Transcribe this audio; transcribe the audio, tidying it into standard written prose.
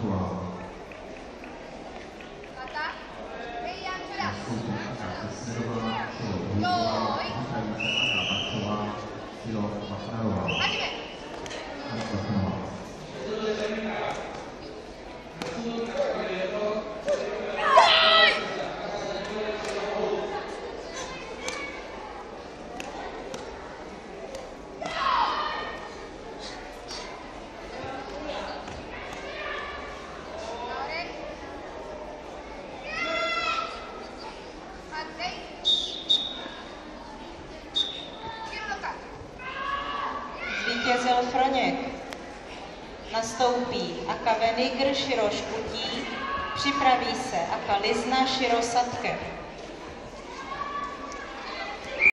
Bachová. Smerová, Šilo Hůzová, Husajnice Anna Bachová, Šilo Bachnarová. Anna Bachnarová. Zvítězil Froněk. Nastoupí Aka Venigr Širo Škutí, připraví se Aka Lizna Širo Satkev.